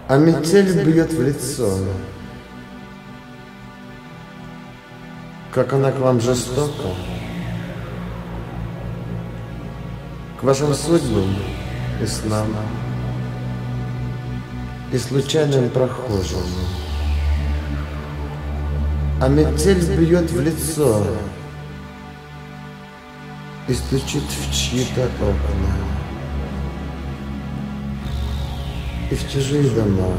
А метель бьет в лицо. Как она к вам жестока, к вашим судьбам и снам, и случайным прохожим. А метель бьет в лицо и стучит в чьи-то окна, и в чужие дома,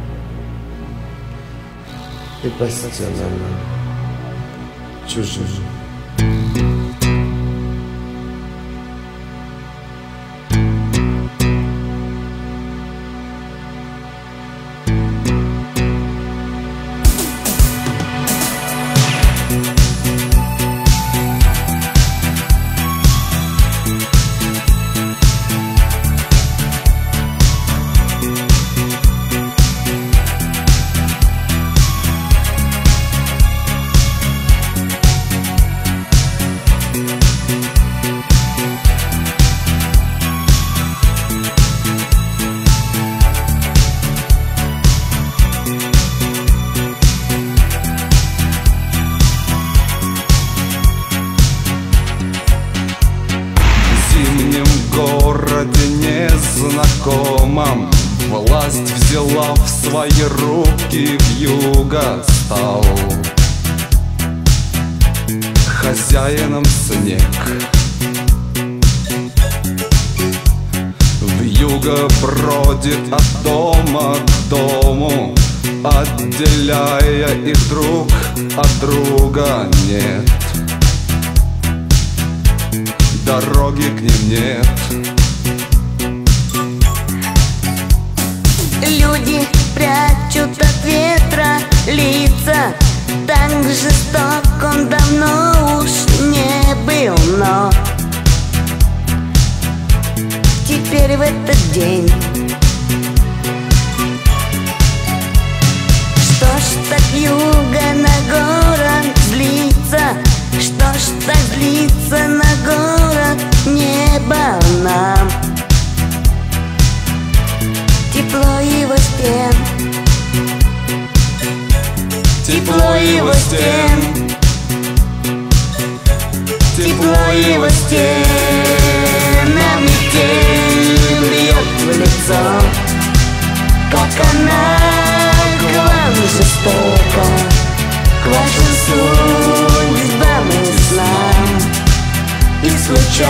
и по стенам чужим. Незнакомом власть взяла в свои руки, вьюга стал хозяином снег. Вьюга бродит от дома к дому, отделяя их друг от друга. Нет, дороги к ним нет. Люди прячут от ветра лица, так жесток он давно уж не был, но теперь в этот день что ж так юга на город злится, что ж так злится на город небо нам. Тепло его стен, тепло его стен, тепло его стен. А метель бьет в лицо, как она к вам жестока, к вашим судьбам и снам, и случайным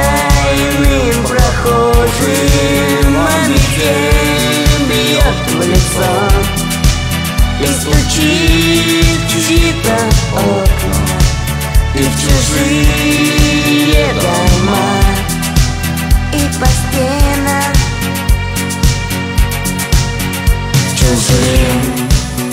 прохожим. А метель бьет в лицо и стучит в чьи-то окна, и в чужие дома, и по стенам чужим.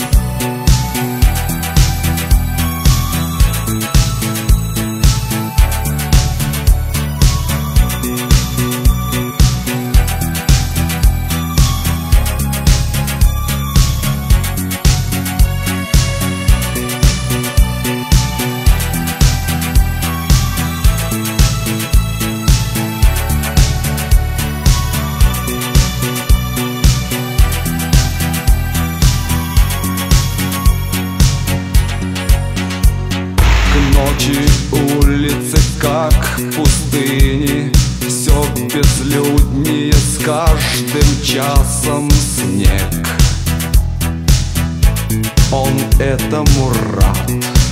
Ночи улицы как пустыни, все безлюднее с каждым часом снег. Он этому рад.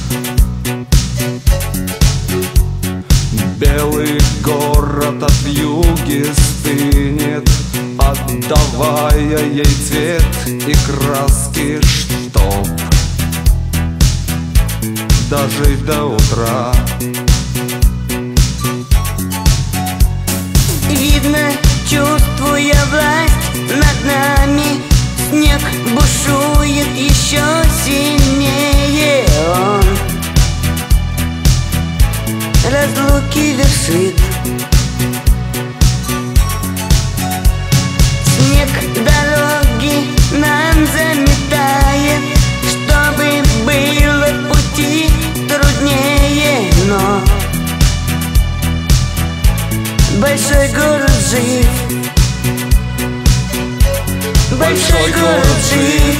Белый город от вьюги стынет, отдавая ей цвет и краски, чтоб дожить до утра. Видно, чувствуя власть над нами, снег бушует еще сильнее. Он разлуки вершит, снег дороги нам заметает, чтобы было пути труднее, но большой город жив. большой город жив,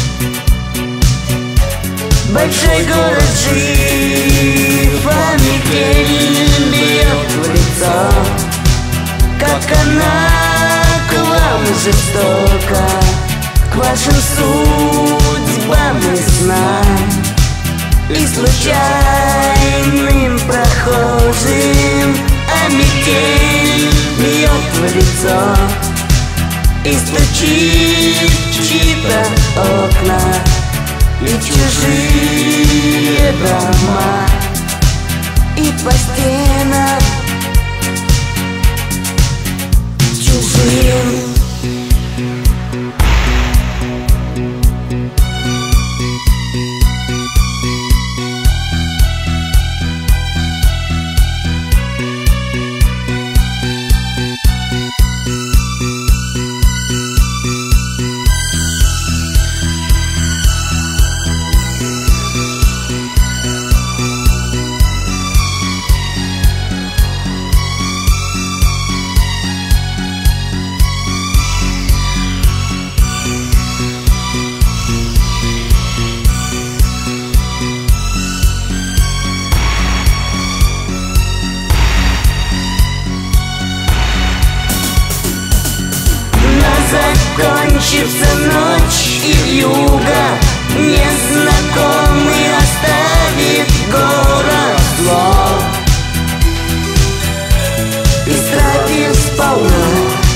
большой город жив, а метель бьет в лицо. Как она к вам жестока, к вашим судьбам и снам, и случайным прохожим, а метель бьет в лицо и стучит в чьи-то окна и в чужие дома, и по стенам чужим. Закончится ночь, и вьюга незнакомый оставит город зло, истратив сполна,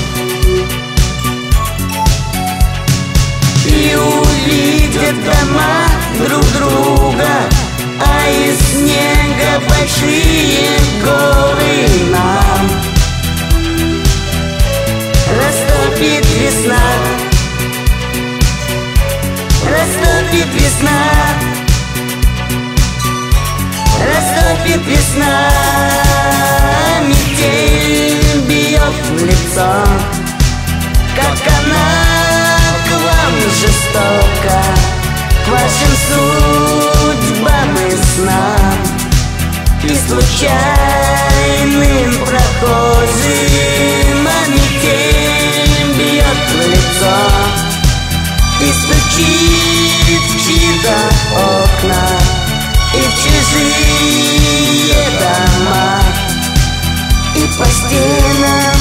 и увидят дома друг друга, а из снега большие горы нам растопит весна, растопит весна, растопит весна, метель бьет в лицо. Как она к вам жестока, к вашим судьбам и снам, и случайным прохожим, а метель бьет в лицо и стучит в чьи-то окна и в чужие дома, и по стенам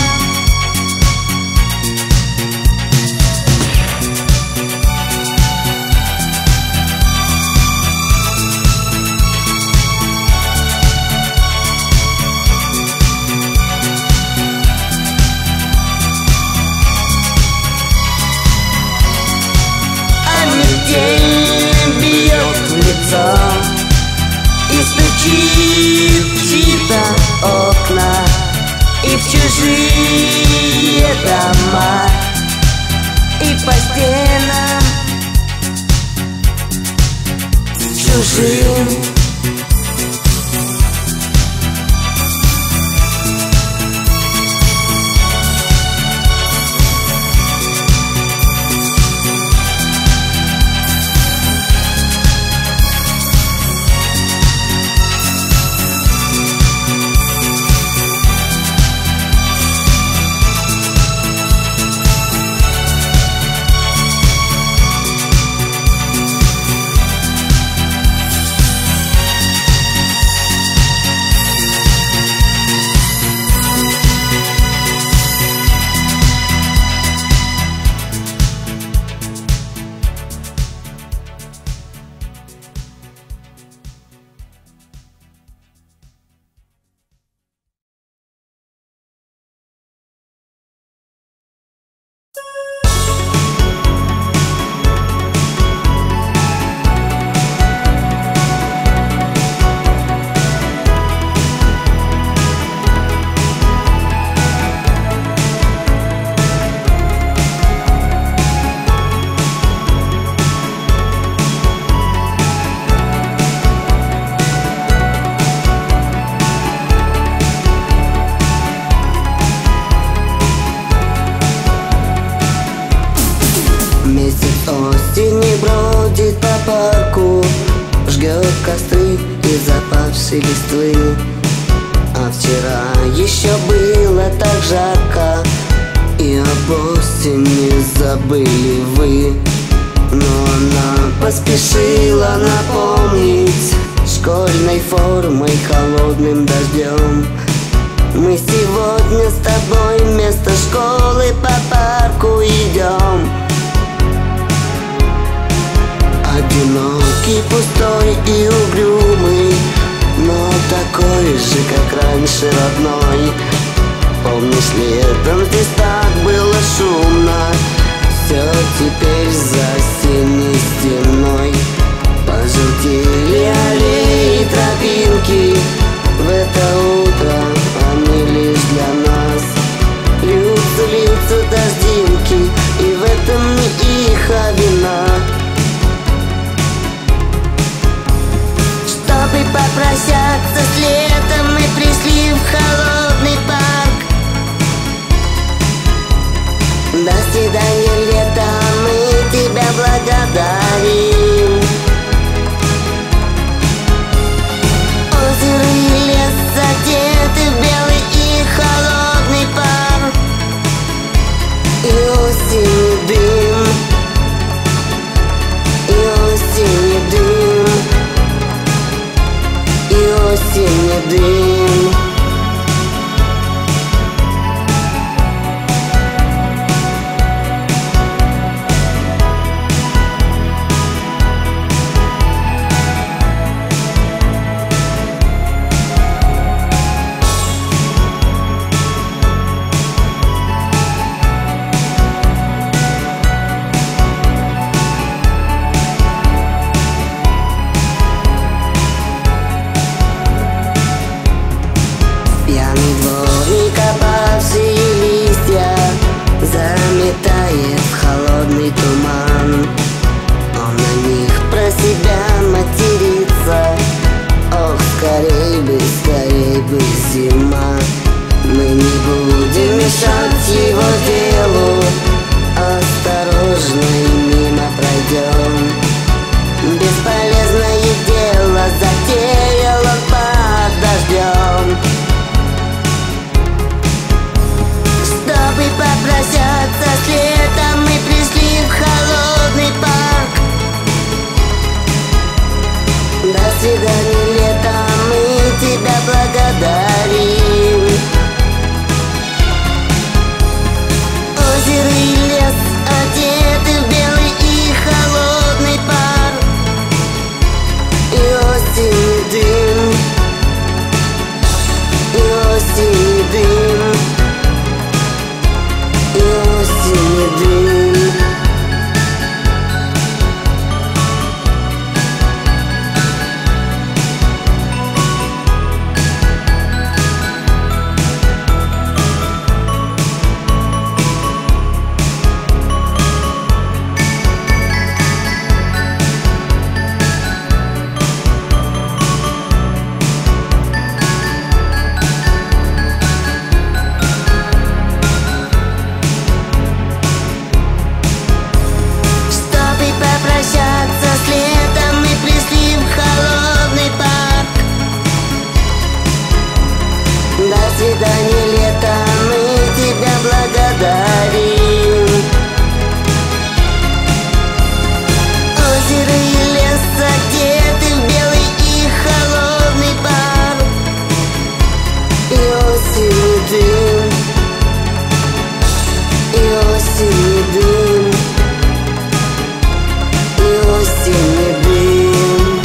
бьет в лицо и стучит в чьи-то окна и в чужие дома, и по стенам чужим. Осени бродит по парку, жгет костры из опавшей листвы. А вчера еще было так жарко, и об осени забыли вы, но она поспешила напомнить школьной формой, холодным дождем. Мы сегодня с тобой вместо школы по парку идем. Одинокий, пустой и угрюмый, но такой же, как раньше, родной. Помнишь, летом здесь так было шумно, все теперь за осенней стеной. Пожелтели аллеи, тропинки, в это утро они лишь для нас. Льются дождинки, и в этом не их вина. Чтобы попрощаться с летом, мы пришли в холодный парк. До свидания, лето, мы тебя благодарим. Озеро и лес одеты в белый и холодный пар. И осенний дым, и осенний дым, и осенний дым. Заметает в холодный туман, он на них про себя матерится. Ох, скорей бы зима. Мы не будем мешать его делу, осторожно и мимо пройдем. Бесполезное дело затеял он под дождем. Чтобы попрощаться с летом, мы пришли в холодный парк. До свидания, лето, мы тебя благодарим. Озеро и лес одеты в белый и холодный пар. И осенний дым, и осенний дым, и осенний дым. Прощаться с летом, мы пришли в холодный парк. До свидания, лето, мы тебя благодарим. Озеро и лес одеты в белый и холодный пар. И осенний дым, и осенний дым, и осенний дым.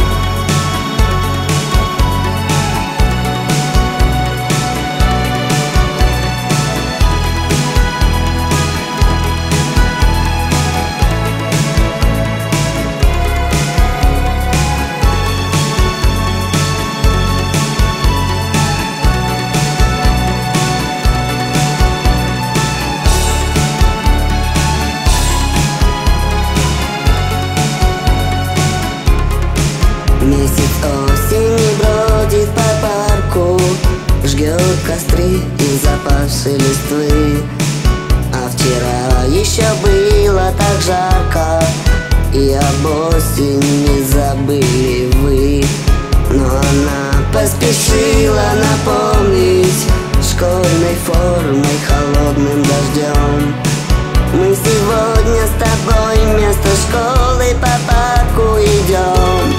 Месяц осени бродит по парку, жгет костры из запавшей листвы. А вчера еще было так жарко, и об осени забыли вы. Но она поспешила напомнить школьной формой, холодным дождем. Мы сегодня с тобой вместо школы по парку идем.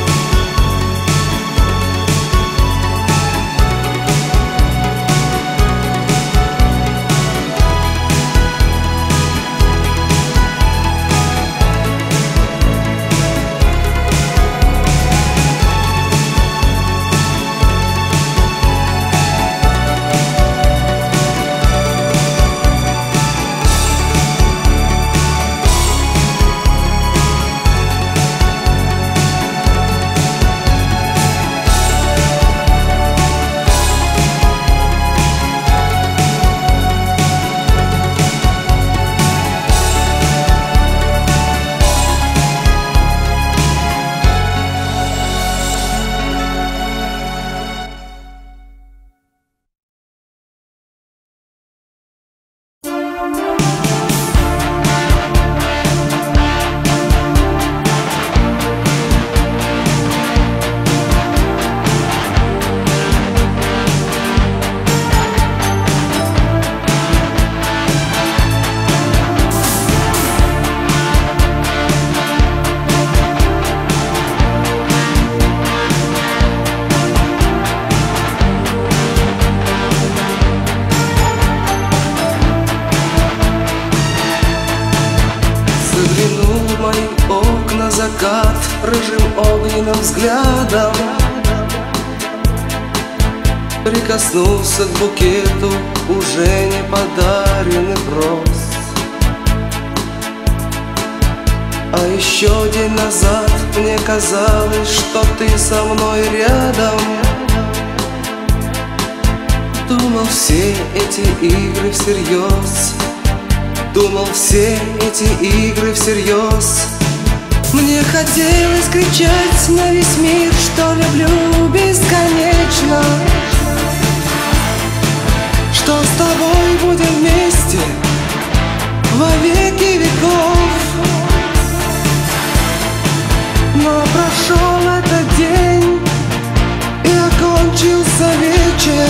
Закат рыжим огненным взглядом прикоснулся к букету уже не подаренных роз. А еще день назад мне казалось, что ты со мной рядом. Думал все эти игры всерьез, думал все эти игры всерьез. Мне хотелось кричать на весь мир, что люблю бесконечно, что с тобой будем вместе во веки веков. Но прошел этот день и окончился вечер,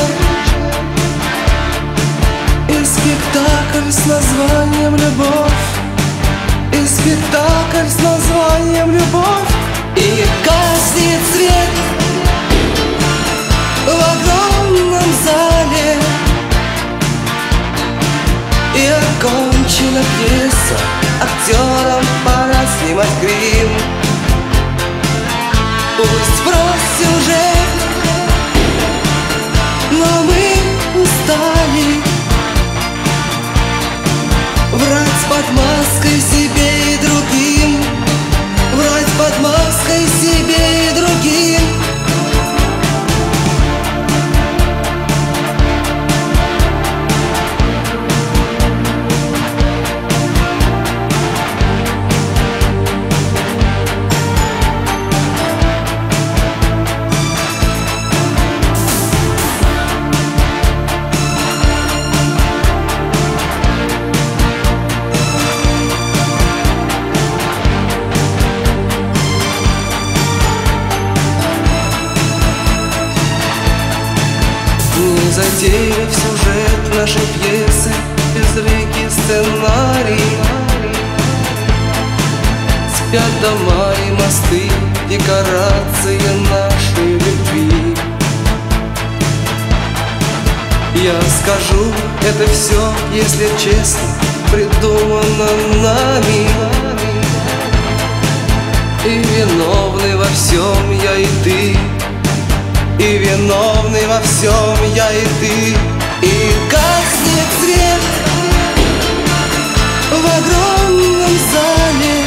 и спектакль с названием «Любовь», и спектакль с названием «Любовь». И гаснет свет в огромном зале, и окончена пьеса, актерам пора снимать грим. Пусть прост сюжет, но мы устали врать под маской себе и другим, врать под маской себе и другим. Затеяв сюжет нашей пьесы, безликий сценарий, спят дома и мосты, декорации нашей любви. Я скажу, это все, если честно, придумано нами, и виновны во всем я и ты, и виновны во всем я и ты. И гаснет свет в огромном зале,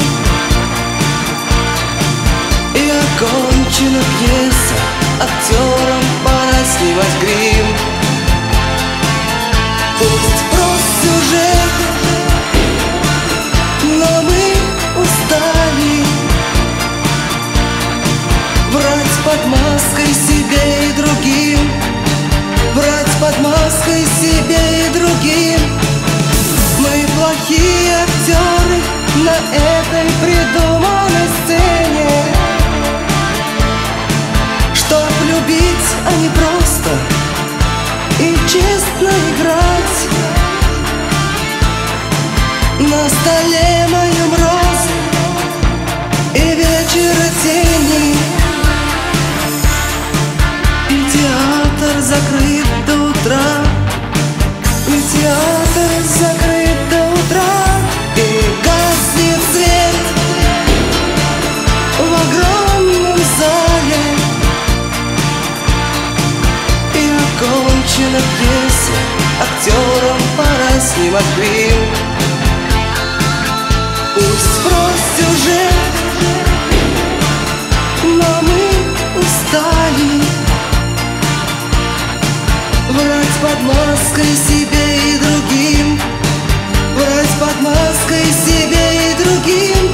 и окончена пьеса, актерам пора снимать грим. Пусть прост сюжет, но мы устали врать под маской себе и другим, врать под маской себе и другим. Мы плохие актеры на этой придуманной сцене, чтоб любить, а не просто и честно играть. Настоящий маской себе и другим, врать под маской себе и другим.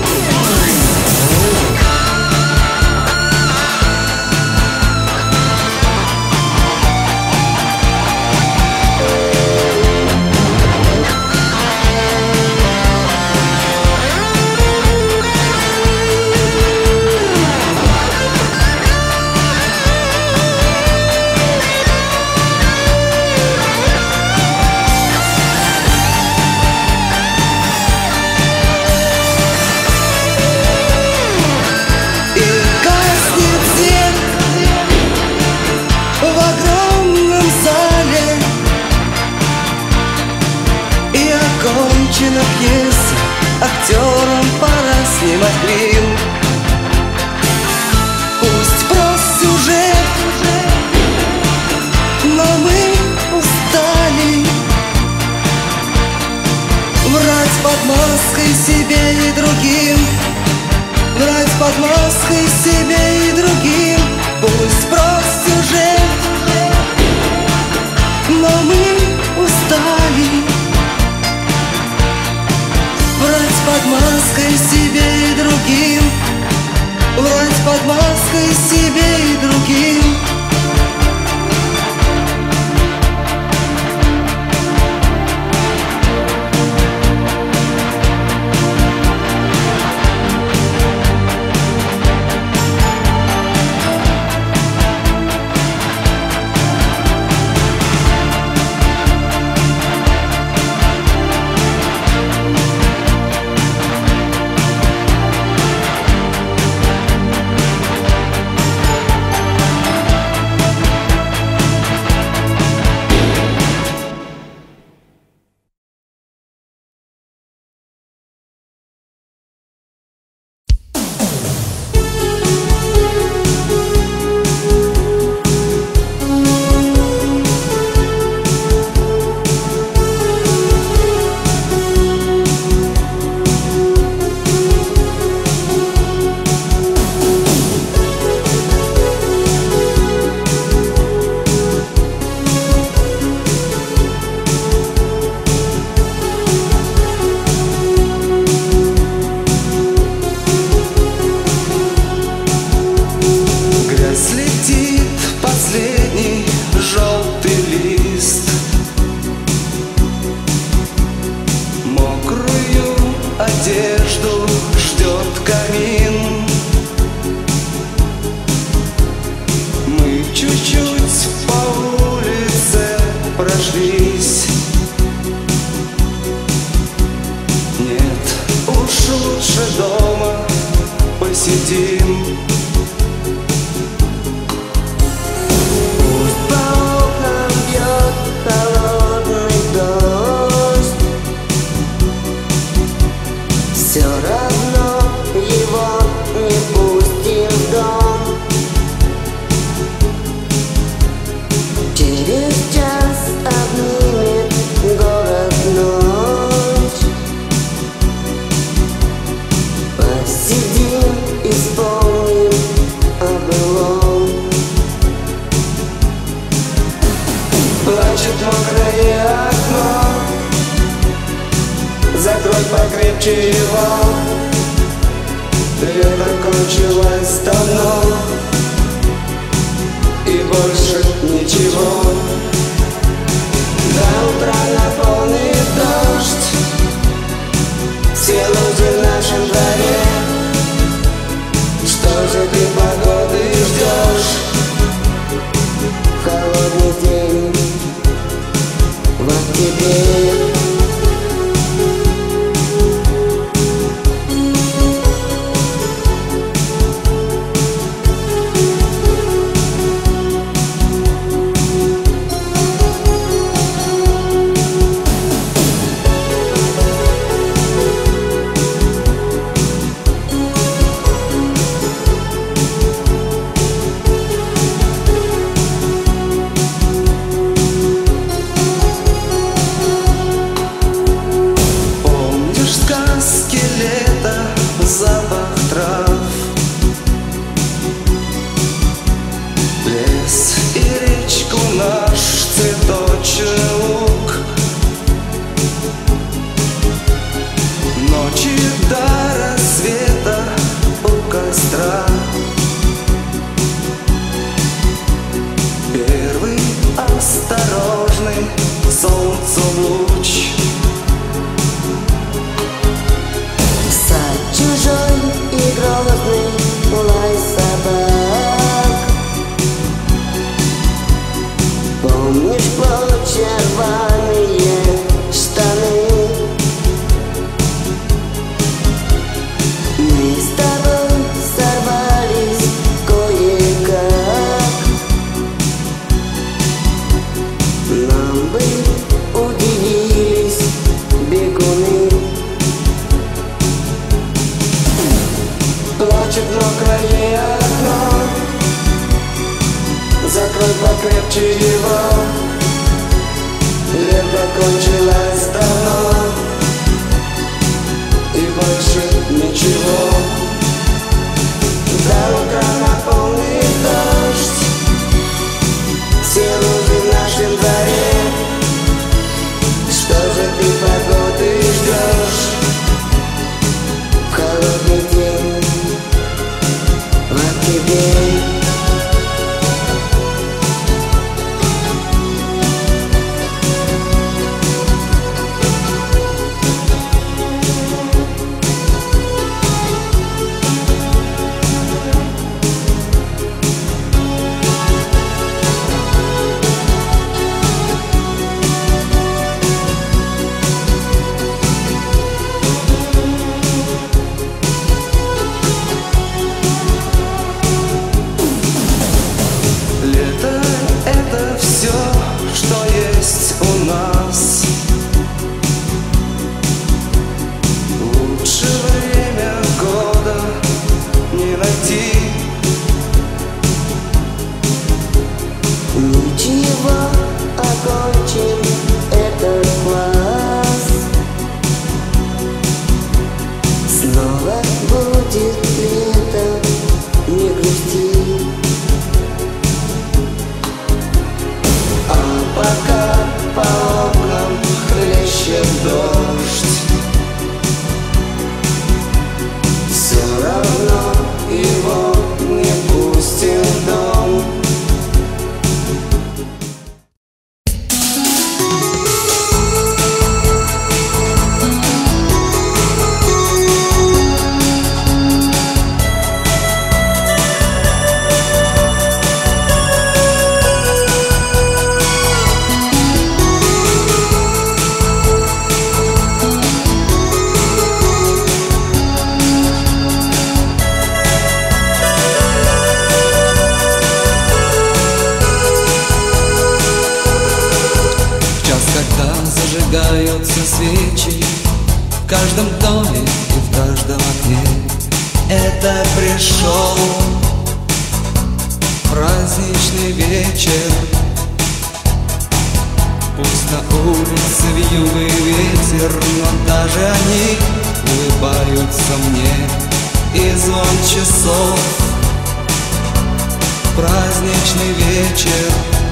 Пьеса, актерам пора снимать грим. Пусть прост сюжет, но мы устали врать под маской себе и другим, врать под маской себе и другим. Пусть прост сюжет, но мы устали врать под маской себе и другим, врать под маской себе и другим. Одежду ждет камин. Мы чуть-чуть по улице прошлись. Нет, уж лучше дома посидим. Пусть по окнам бьет холодный дождь, все равно его не пустим в дом. Через час обнимет город ночь. Посидим, исполним о былом. Плачет мокрое окно, закрой покрепче его. Лето кончилось давно, и больше ничего. До утра наполнит дождь все лужи в нашем дворе. Что же ты погоды ждешь? Холодный день в октябре. мне окно, закрой покрепче его. Лето кончилось давно, и больше ничего. До утра наполнит дождь все лужи в нашем дворе. Что же ты погоды ждешь в холодный день, в октябре? Ничего, окончим этот класс. Снова будет лето, не грусти. А пока по окнам хлещет дождь, все равно его не пустим в дом. Зажигаются свечи в каждом доме и в каждом окне. Это пришел праздничный вечер. Пусть на улице вьюгой ветер, но даже они улыбаются мне. И звон часов, праздничный вечер.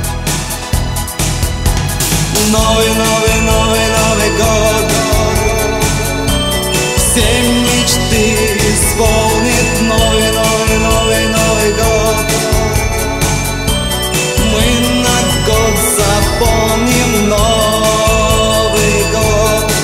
Новый, новый, новый, Новый год все мечты исполнит. Новый, новый, новый, Новый год мы на год запомним. Новый год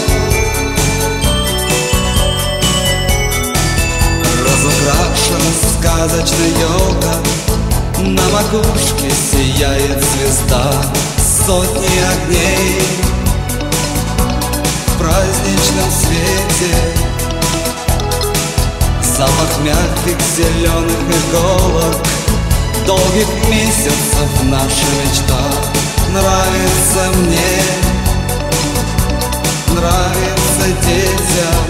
разукрашена сказочная елка, на макушке сияет звезда. Сотни огней в праздничном свете, запах мягких зеленых иголок, долгих месяцев наша мечта. Нравится мне, нравится детям.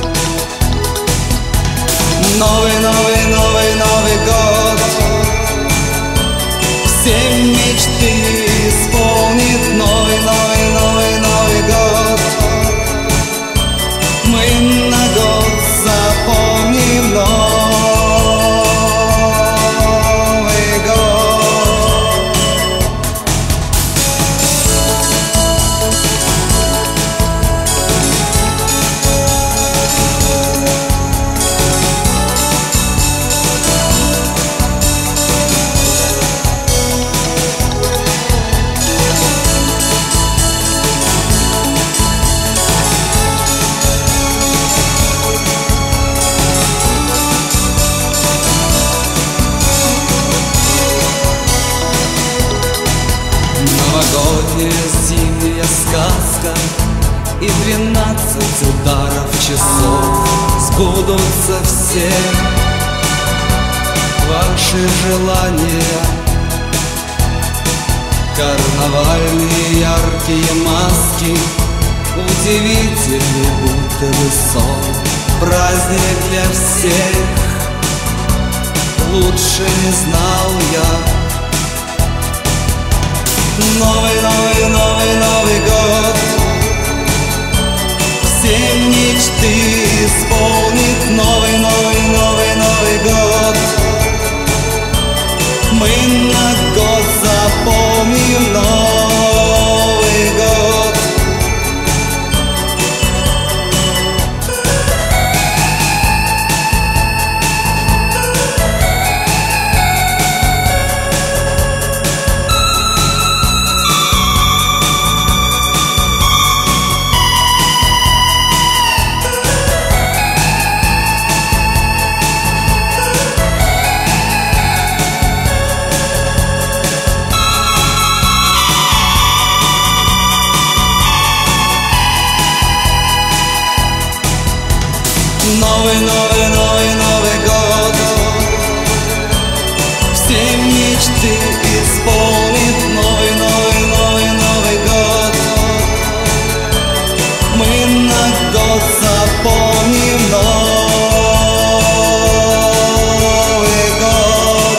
Новый, новый, новый, Новый год все мечты исполнит. Новый, новый, новый, Новый год мы на год запомним. Новый год. Новогодняя зимняя сказка и 12 ударов часов. Сбудутся все ваши желания. Карнавальные яркие маски, удивительный будто бы сон. Праздник для всех, лучше не знал я. Новый, новый, новый, Новый год все мечты исполнит. Новый, новый, новый, Новый год мы на год запомним. Новый год. Новый, новый, новый, Новый год все мечты исполнит. Новый, новый, новый, Новый год мы на год запомним. Новый год.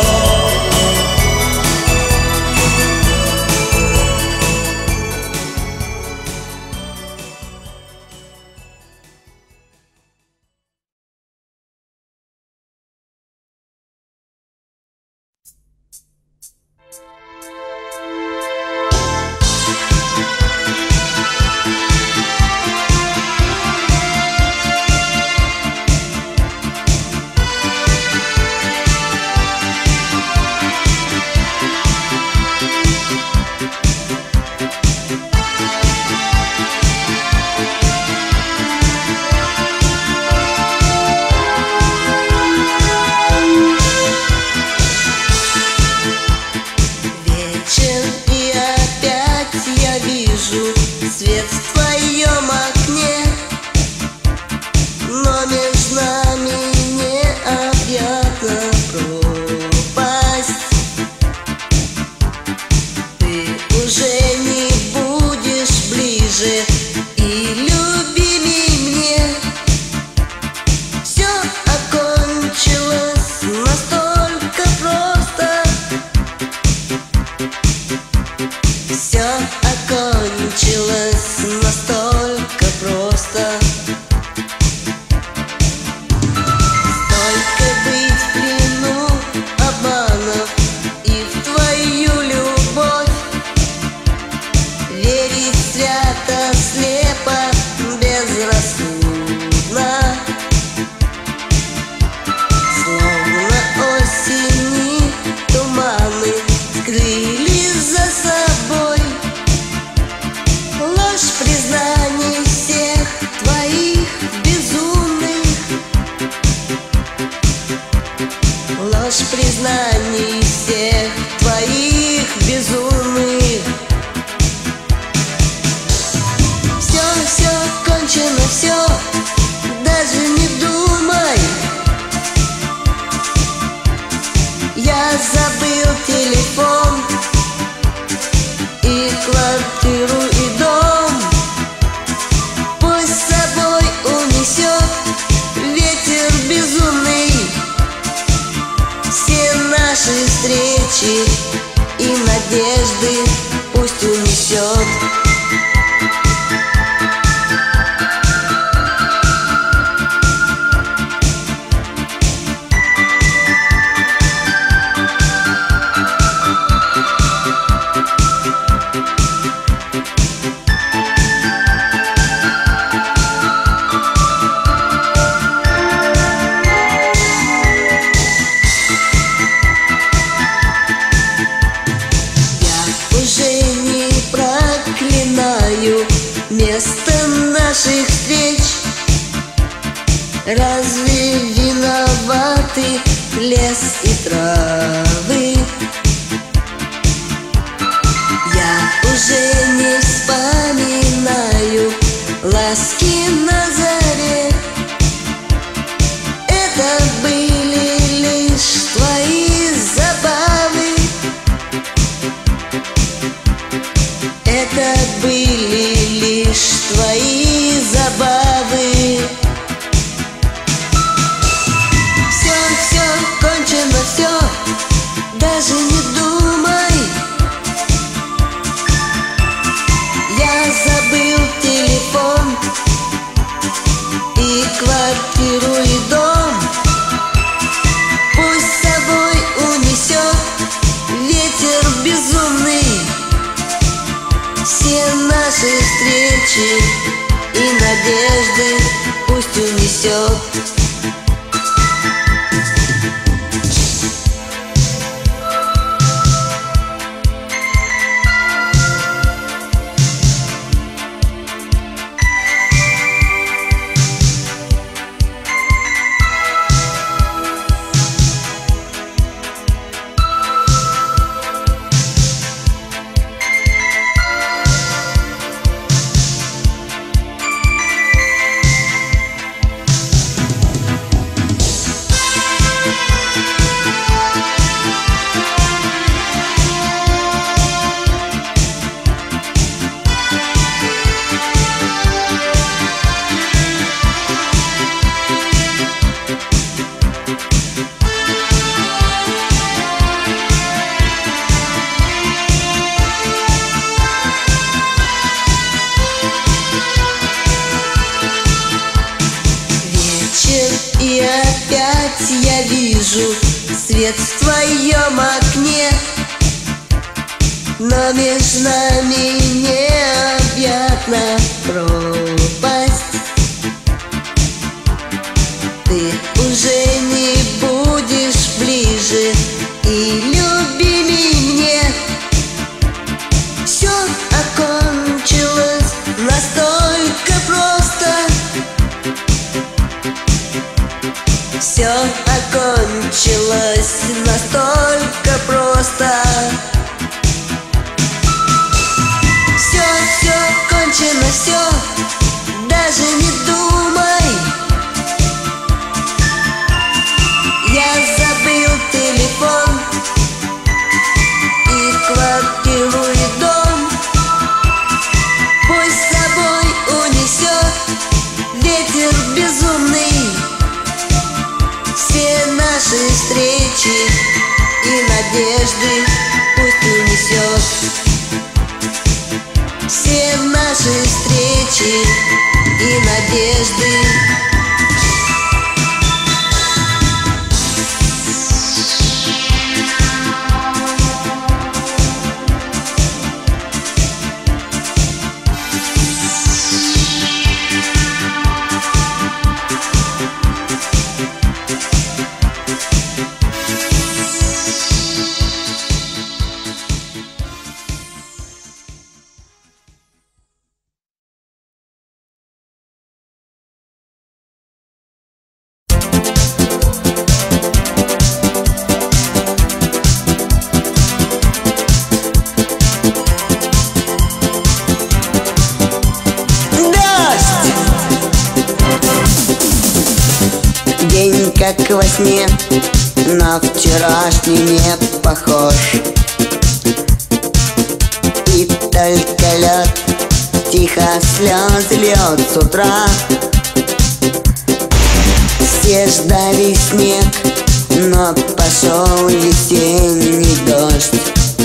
Вечер, и опять я вижу свет в твоем окне, но между нами необъятна пропасть. Ты уже не будешь ближе и любимей мне. Все окончилось настолько просто. Все окончилось настолько просто. Столько быть в плену обманов и в твою любовь, верить свято, слепо, безрассудно. Словно осени туманы скрыли за собой ложь признаний всех твоих безумных. Ложь признаний всех твоих безумных. Все, все кончено, все, даже не думай. Я забыл телефон и квартиру, и дом. Пусть с собой унесет ветер безумный все наши встречи и надежды пусть унесет. Место наших встреч. Разве виноваты лес и травы? Я уже не вспоминаю ласки на заре. Это были лишь твои забавы. Это были лишь твои забавы. Все, все кончено, все, квартиру и дом пусть с собой унесет ветер безумный. Все наши встречи и надежды пусть унесет. И опять я вижу свет в твоем окне, но между нами необъятна пропасть. Ты уже не будешь ближе и любимей мне. Все окончилось настолько просто. Все окончилось настолько просто. Все кончено, все, даже не думай. Я забыл телефон и квартиру и дом пусть с собой унесет ветер безумный. Все наши встречи и надежды пусть унесет. Все наши встречи и надежды. День как во сне, на вчерашний не похож. И только лед тихо слезы льет с утра. Все ждали снег, но пошел весенний дождь.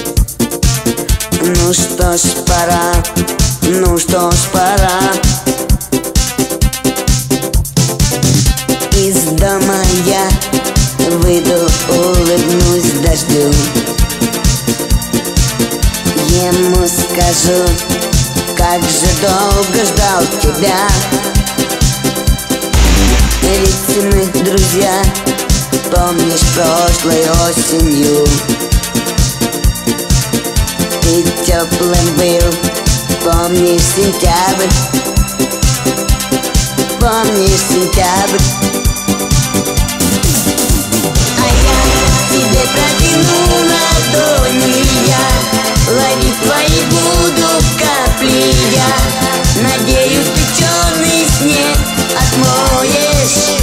Ну что ж, пора, ну что ж, пора. Из дома я выйду, улыбнусь дождю. Ему скажу, как же долго ждал тебя. Ведь мы друзья, помнишь, прошлой осенью ты теплым был, помнишь сентябрь, помнишь сентябрь. Тебе протяну ладони я, ловить твои буду капли я. Надеюсь, ты черный снег отмоешь.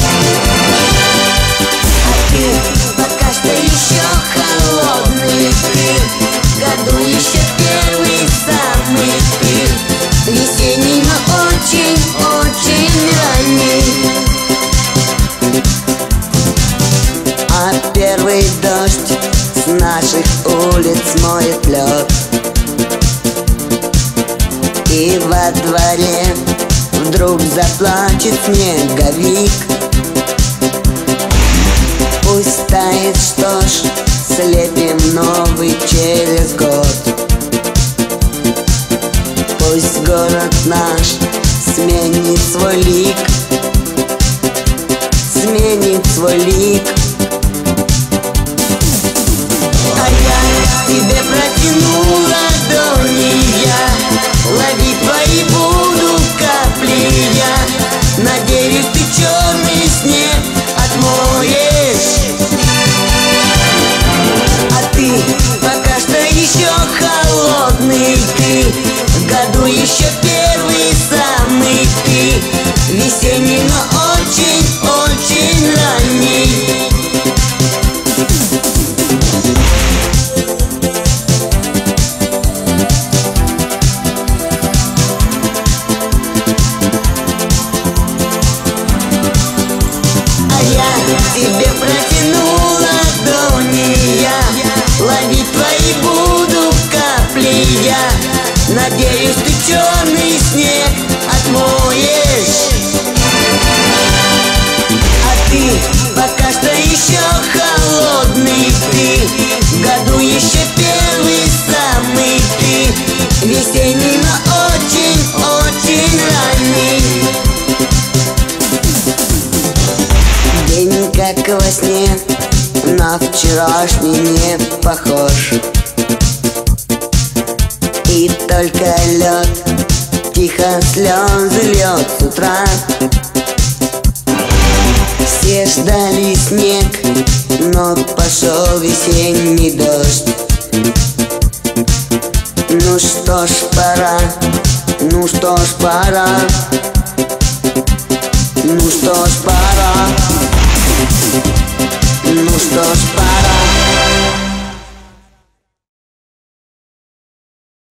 А ты пока что еще холодный ты, году еще первый самый ты. Весенний, но очень ранний. А первый дождь с наших улиц моет лед. И во дворе в вдруг заплачет снеговик. Пусть тает, что ж, слепим новый через год. Пусть город наш сменит свой лик, сменит свой лик. А я тебе протяну ладони, я лови твои буду капли, я надеюсь, ты черный снег отмоешь. А ты пока что еще холодный, ты в году еще первый самый, ты весенний, но очень-очень ранний. Тебе протяну ладони, я ловить твои буду капли, я надеюсь, ты черный снег отмоешь. А ты пока что еще холодный, ты в году еще первый самый, ты весенний, но очень-очень ранний. День как во сне, на вчерашний не похож. И только лед тихо слезы льет с утра. Все ждали снег, но пошел весенний дождь. Ну что ж, пора, ну что ж, пора, ну что ж, пора. Ну что ж, пора.